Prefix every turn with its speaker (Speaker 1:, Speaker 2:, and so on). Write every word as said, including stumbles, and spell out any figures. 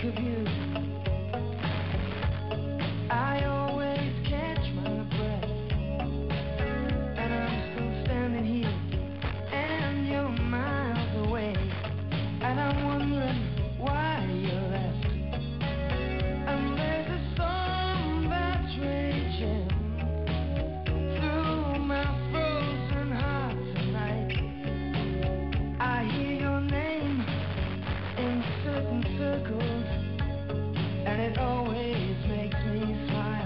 Speaker 1: think of you. I always catch my breath, and I'm still standing here, and you're miles away, and I'm wondering why you left. And there's a storm that's raging through my frozen heart tonight. I hear your name in certain circles, and it always makes me smile.